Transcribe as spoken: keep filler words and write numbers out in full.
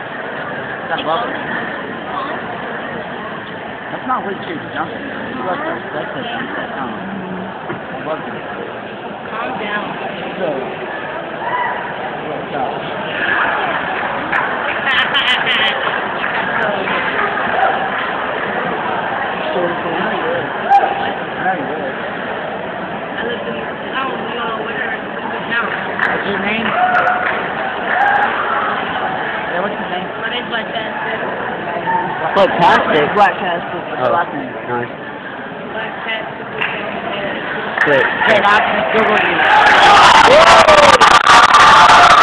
That's lovely. That's not what she's jumping. She loves her. That's her. Um, love it. Calm down. So, what's up? So, so now you is. Now you is. I lived in, I don't know where it's now. What's your name? Yeah, what's your name? My name's Black Casket. Black Casket? Black Casket. Oh, Black name. nice. Black Casket. Great. Hey, that's good.